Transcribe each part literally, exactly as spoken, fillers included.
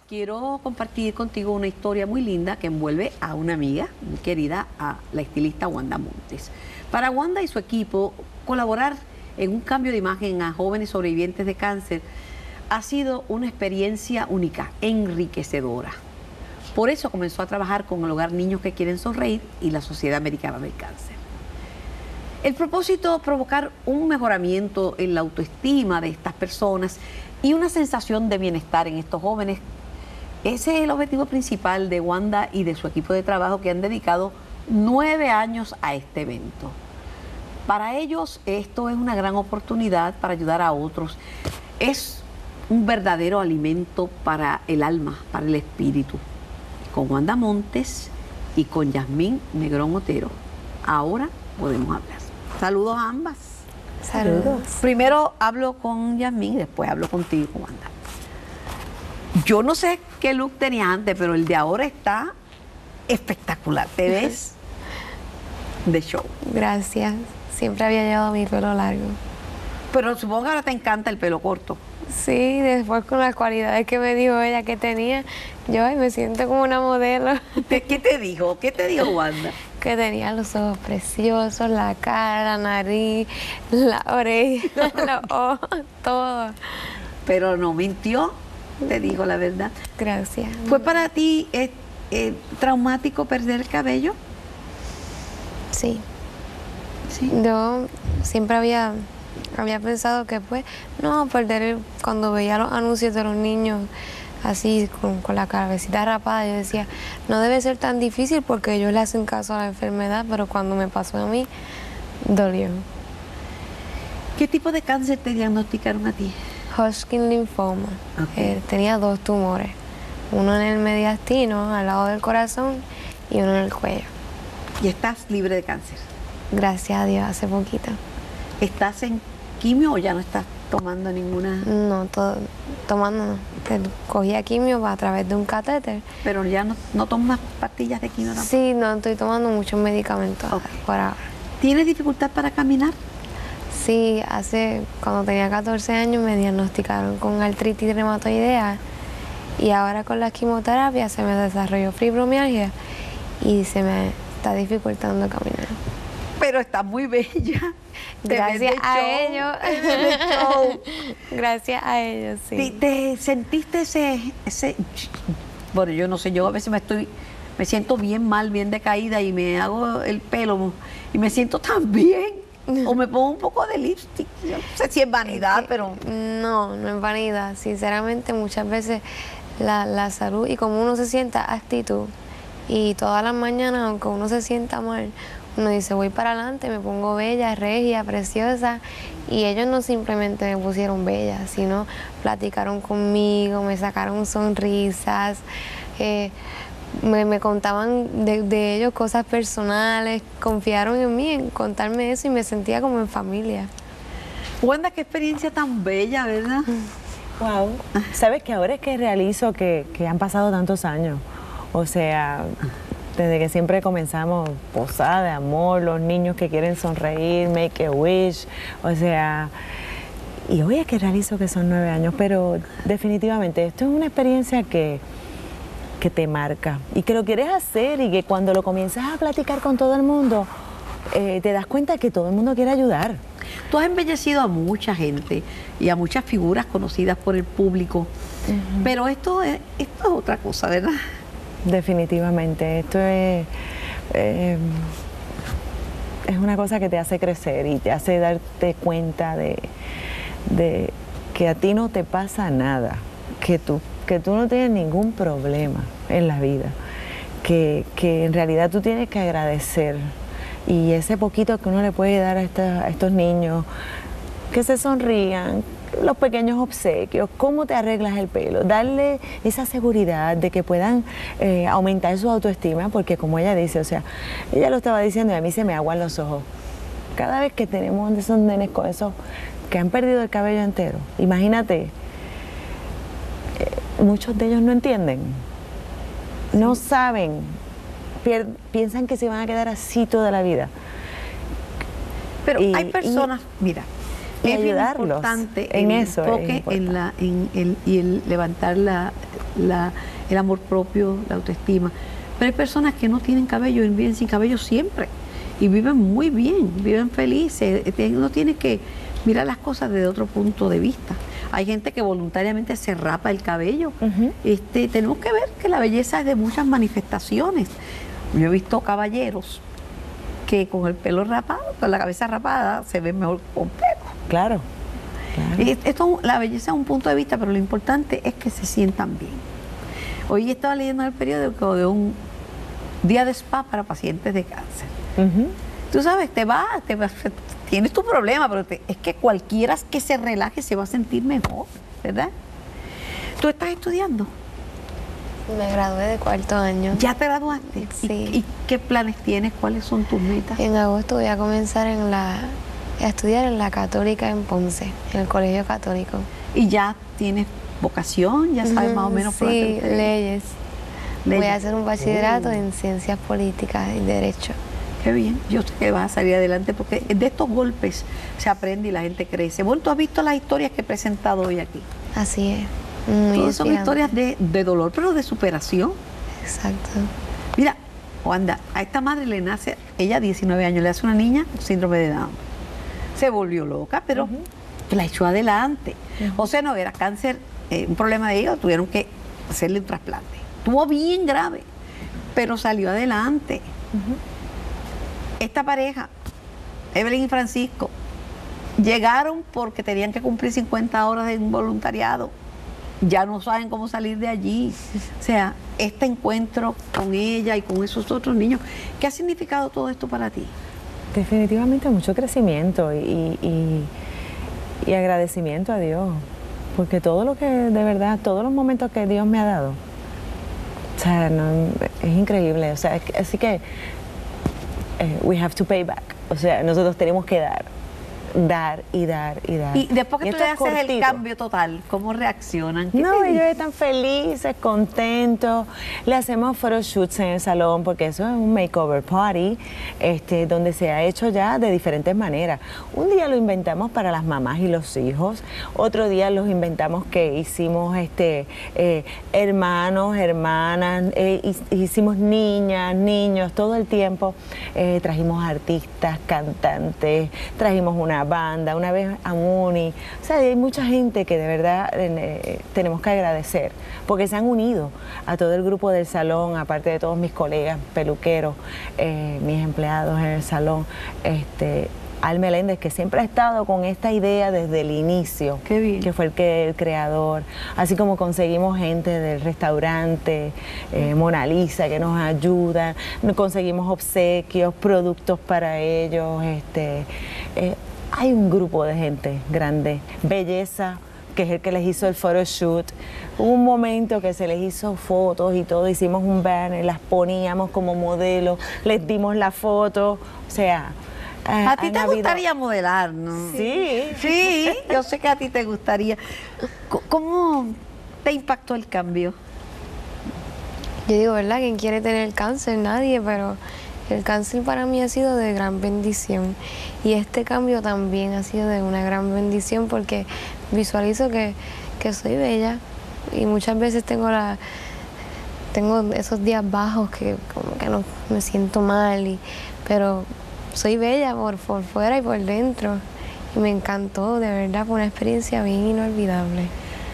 quiero compartir contigo una historia muy linda que envuelve a una amiga muy querida, a la estilista Wanda Montes. Para Wanda y su equipo, colaborar en un cambio de imagen a jóvenes sobrevivientes de cáncer ha sido una experiencia única, enriquecedora. Por eso comenzó a trabajar con el Hogar Niños que Quieren Sonreír y la Sociedad Americana del Cáncer. El propósito, provocar un mejoramiento en la autoestima de estas personas y una sensación de bienestar en estos jóvenes. Ese es el objetivo principal de Wanda y de su equipo de trabajo, que han dedicado nueve años a este evento. Para ellos esto es una gran oportunidad para ayudar a otros. Es un verdadero alimento para el alma, para el espíritu. Con Wanda Montes y con Yasmín Negrón Otero, ahora podemos hablar. Saludos a ambas. Saludos. Primero hablo con Yasmín y después hablo contigo, Wanda. Yo no sé qué look tenías antes, pero el de ahora está espectacular. Te ves de show. Gracias. Siempre había llevado mi pelo largo. Pero supongo que ahora te encanta el pelo corto. Sí, después con las cualidades que me dijo ella que tenía, yo ay, me siento como una modelo. ¿Qué te dijo? ¿Qué te dijo Wanda? Que tenía los ojos preciosos, la cara, la nariz, la oreja, los ojos, todo. Pero no mintió, te dijo la verdad. Gracias. ¿Fue para ti eh, eh, traumático perder el cabello? Sí. Sí. Yo siempre había... Había pensado que pues, no, perder el, cuando veía los anuncios de los niños así con, con la cabecita rapada, yo decía, no debe ser tan difícil porque ellos le hacen caso a la enfermedad, pero cuando me pasó a mí, dolió. ¿Qué tipo de cáncer te diagnosticaron a ti? Hodgkin linfoma. Okay. Eh, tenía dos tumores, uno en el mediastino, al lado del corazón, y uno en el cuello. ¿Y estás libre de cáncer? Gracias a Dios, hace poquito. ¿Estás en quimio o ya no estás tomando ninguna? No, todo, tomando no. Cogía quimio a través de un catéter. ¿Pero ya no, no tomas pastillas de quimio tampoco? Sí, no, estoy tomando muchos medicamentos Okay. por ahora. ¿Tienes dificultad para caminar? Sí, hace, cuando tenía catorce años me diagnosticaron con artritis reumatoidea y ahora con la quimioterapia se me desarrolló fibromialgia y se me está dificultando caminar. Pero estás muy bella. Gracias a show, ellos. Gracias a ellos, sí. ¿Te, te sentiste ese, ese, bueno, yo no sé, yo a veces me estoy, me siento bien mal, bien decaída y me hago el pelo y me siento tan bien, o me pongo un poco de lipstick, yo no sé si es vanidad, Es que, pero... No, no es vanidad, sinceramente muchas veces la, la salud y como uno se sienta, actitud, y todas las mañanas, aunque uno se sienta mal, uno dice, voy para adelante, me pongo bella, regia, preciosa, y ellos no simplemente me pusieron bella, sino platicaron conmigo, me sacaron sonrisas, eh, me, me contaban de, de ellos cosas personales, confiaron en mí, en contarme eso y me sentía como en familia. Wanda, qué experiencia tan bella, ¿verdad? Wow. Sabes que ahora es que realizo que, que han pasado tantos años, o sea... Desde que siempre comenzamos, Posada de Amor, Los Niños que Quieren Sonreír, Make a Wish, o sea, y hoy es que realizo que son nueve años, pero definitivamente esto es una experiencia que, que te marca y que lo quieres hacer y que cuando lo comienzas a platicar con todo el mundo, eh, te das cuenta que todo el mundo quiere ayudar. Tú has embellecido a mucha gente y a muchas figuras conocidas por el público, uh-huh. Pero esto es, esto es otra cosa, ¿verdad? Definitivamente, esto es, eh, es una cosa que te hace crecer y te hace darte cuenta de, de que a ti no te pasa nada, que tú, que tú no tienes ningún problema en la vida, que, que en realidad tú tienes que agradecer y ese poquito que uno le puede dar a, esta, a estos niños, que se sonrían, los pequeños obsequios, cómo te arreglas el pelo, darle esa seguridad de que puedan eh, aumentar su autoestima, porque como ella dice, o sea, ella lo estaba diciendo y a mí se me aguan los ojos. Cada vez que tenemos de esos nenes con esos que han perdido el cabello entero, imagínate, eh, muchos de ellos no entienden, no saben, piensan que se van a quedar así toda la vida. Pero y, hay personas, y, mira, y es ayudarlos importante en el eso enfoque en la, en el, y el levantar la, la, el amor propio, la autoestima. Pero hay personas que no tienen cabello y viven sin cabello siempre y viven muy bien, viven felices. No tienes que mirar las cosas desde otro punto de vista. Hay gente que voluntariamente se rapa el cabello. Uh-huh. este, tenemos que ver que la belleza es de muchas manifestaciones. Yo he visto caballeros que con el pelo rapado, con la cabeza rapada, se ven mejor con pelo. Claro. claro. Esto, la belleza es un punto de vista, pero lo importante es que se sientan bien. Hoy estaba leyendo en el periódico de un día de spa para pacientes de cáncer. Uh-huh. Tú sabes, te vas, te vas, tienes tu problema, pero te, es que cualquiera que se relaje se va a sentir mejor, ¿verdad? ¿Tú estás estudiando? Me gradué de cuarto año. ¿Ya te graduaste? Sí. ¿Y, y qué planes tienes? ¿Cuáles son tus metas? En agosto voy a comenzar en la, a estudiar en la Católica en Ponce, en el Colegio Católico. ¿Y ya tienes vocación? ¿Ya sabes mm, más o menos? Sí, por leyes. leyes. Voy a hacer un bachillerato oh. en Ciencias Políticas y Derecho. Qué bien, yo sé que vas a salir adelante porque de estos golpes se aprende y la gente crece. Bueno, tú has visto las historias que he presentado hoy aquí. Así es. Muy Todas son historias de, de dolor, pero de superación. Exacto. Mira, Wanda, a esta madre le nace, ella diecinueve años, le hace una niña síndrome de Down. Se volvió loca, pero uh-huh. la echó adelante. Uh-huh. O sea, no era cáncer, eh, un problema de hígado, tuvieron que hacerle un trasplante. Estuvo bien grave, pero salió adelante. Uh-huh. Esta pareja, Evelyn y Francisco, llegaron porque tenían que cumplir cincuenta horas de un voluntariado. Ya no saben cómo salir de allí. O sea, este encuentro con ella y con esos otros niños, ¿qué ha significado todo esto para ti? Definitivamente mucho crecimiento y, y, y agradecimiento a Dios, porque todo lo que, de verdad, todos los momentos que Dios me ha dado, o sea, no, es increíble. O sea, así que eh, we have to pay back. O sea, nosotros tenemos que dar. dar y dar y dar. Y después que y tú le haces cortito. El cambio total, ¿cómo reaccionan? No, ellos están felices, contentos. Le hacemos photoshoots en el salón porque eso es un makeover party, este, donde se ha hecho ya de diferentes maneras. Un día lo inventamos para las mamás y los hijos, otro día los inventamos que hicimos este, eh, hermanos, hermanas, eh, hicimos niñas, niños, todo el tiempo. Eh, trajimos artistas, cantantes, trajimos una banda, una vez a Muni. O sea, hay mucha gente que de verdad eh, tenemos que agradecer, porque se han unido a todo el grupo del salón, aparte de todos mis colegas peluqueros, eh, mis empleados en el salón, este, Al Meléndez, que siempre ha estado con esta idea desde el inicio. Qué bien. Que fue el, que, el creador, así como conseguimos gente del restaurante, eh, Mona Lisa, que nos ayuda, conseguimos obsequios, productos para ellos, este, eh, hay un grupo de gente grande, Belleza, que es el que les hizo el photoshoot. Hubo un momento que se les hizo fotos y todo, hicimos un banner, las poníamos como modelo, les dimos la foto, o sea... A ti te gustaría modelar, ¿no? Sí. Sí, yo sé que a ti te gustaría. ¿Cómo te impactó el cambio? Yo digo, ¿verdad? ¿Quién quiere tener cáncer? Nadie, pero... El cáncer para mí ha sido de gran bendición y este cambio también ha sido de una gran bendición porque visualizo que, que soy bella y muchas veces tengo la tengo esos días bajos que como que no me siento mal, y, pero soy bella por, por fuera y por dentro y me encantó, de verdad, fue una experiencia bien inolvidable.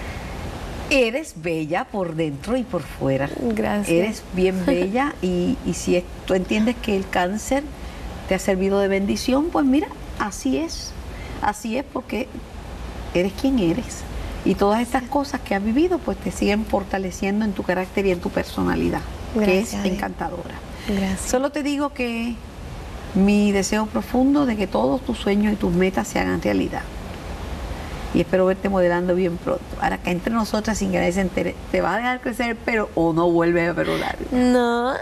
Eres bella por dentro y por fuera. Gracias. Eres bien bella y, y si es, tú entiendes que el cáncer te ha servido de bendición, pues mira, así es. Así es porque eres quien eres. Y todas estas cosas que has vivido, pues te siguen fortaleciendo en tu carácter y en tu personalidad, Gracias, que es encantadora. Gracias. Solo te digo que mi deseo profundo de que todos tus sueños y tus metas se hagan realidad. Y espero verte modelando bien pronto. Ahora que entre nosotras sin que nadie se entere, ¿te va a dejar crecer el pelo o no vuelve a pelo largo? No.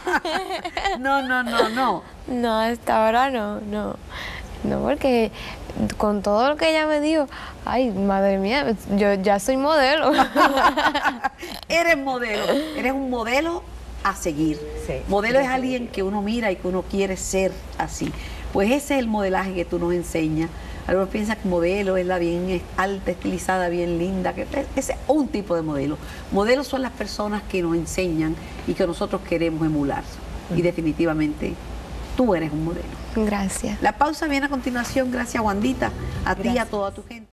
no, no, no, no. No, hasta ahora no, no. No, porque con todo lo que ella me dijo, ay, madre mía, yo ya soy modelo. Eres modelo, eres un modelo a seguir. Sí, modelo sí, es alguien que uno mira y que uno quiere ser así. Pues ese es el modelaje que tú nos enseñas Algunos piensan que modelo es la bien alta, estilizada, bien linda, que ese es un tipo de modelo. Modelos son las personas que nos enseñan y que nosotros queremos emular. Y definitivamente tú eres un modelo. Gracias. La pausa viene a continuación. Gracias, Wandita, a ti y a Gracias. toda tu gente.